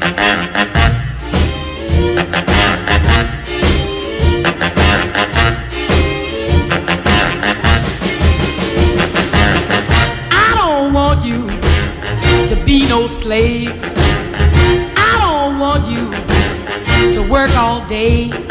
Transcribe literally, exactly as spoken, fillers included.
Be no slave. I don't want you to work all day.